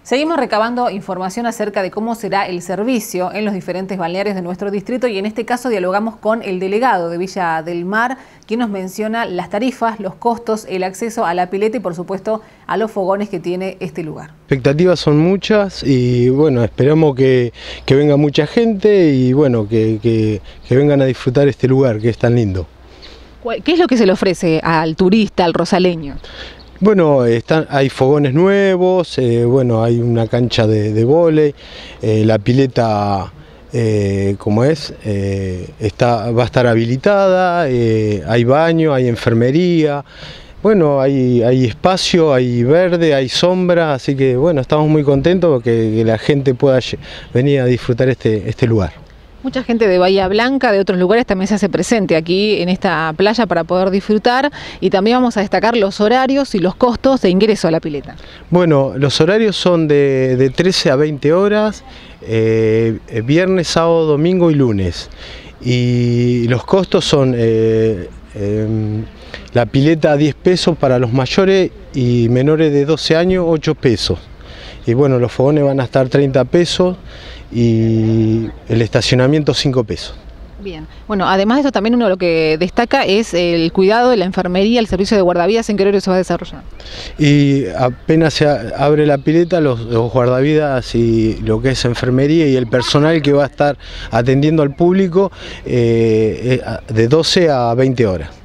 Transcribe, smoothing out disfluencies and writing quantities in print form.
Seguimos recabando información acerca de cómo será el servicio en los diferentes balnearios de nuestro distrito y en este caso dialogamos con el delegado de Villa del Mar, quien nos menciona las tarifas, los costos, el acceso a la pileta y por supuesto a los fogones que tiene este lugar. Expectativas son muchas y bueno, esperamos que venga mucha gente y bueno, que vengan a disfrutar este lugar que es tan lindo. ¿Qué es lo que se le ofrece al turista, al rosaleño? Bueno, hay fogones nuevos, bueno, hay una cancha de vóley, la pileta, como es, va a estar habilitada, hay baño, hay enfermería, bueno, hay espacio, hay verde, hay sombra, así que bueno, estamos muy contentos que la gente pueda venir a disfrutar este lugar. Mucha gente de Bahía Blanca, de otros lugares, también se hace presente aquí en esta playa para poder disfrutar y también vamos a destacar los horarios y los costos de ingreso a la pileta. Bueno, los horarios son de 13 a 20 horas, viernes, sábado, domingo y lunes. Y los costos son la pileta 10 pesos para los mayores y menores de 12 años 8 pesos. Y bueno, los fogones van a estar 30 pesos y el estacionamiento 5 pesos. Bien, bueno, además de eso también uno de lo que destaca es el cuidado de la enfermería, el servicio de guardavidas. ¿En qué horario se va a desarrollar? Y apenas se abre la pileta, los guardavidas y lo que es enfermería y el personal que va a estar atendiendo al público de 12 a 20 horas.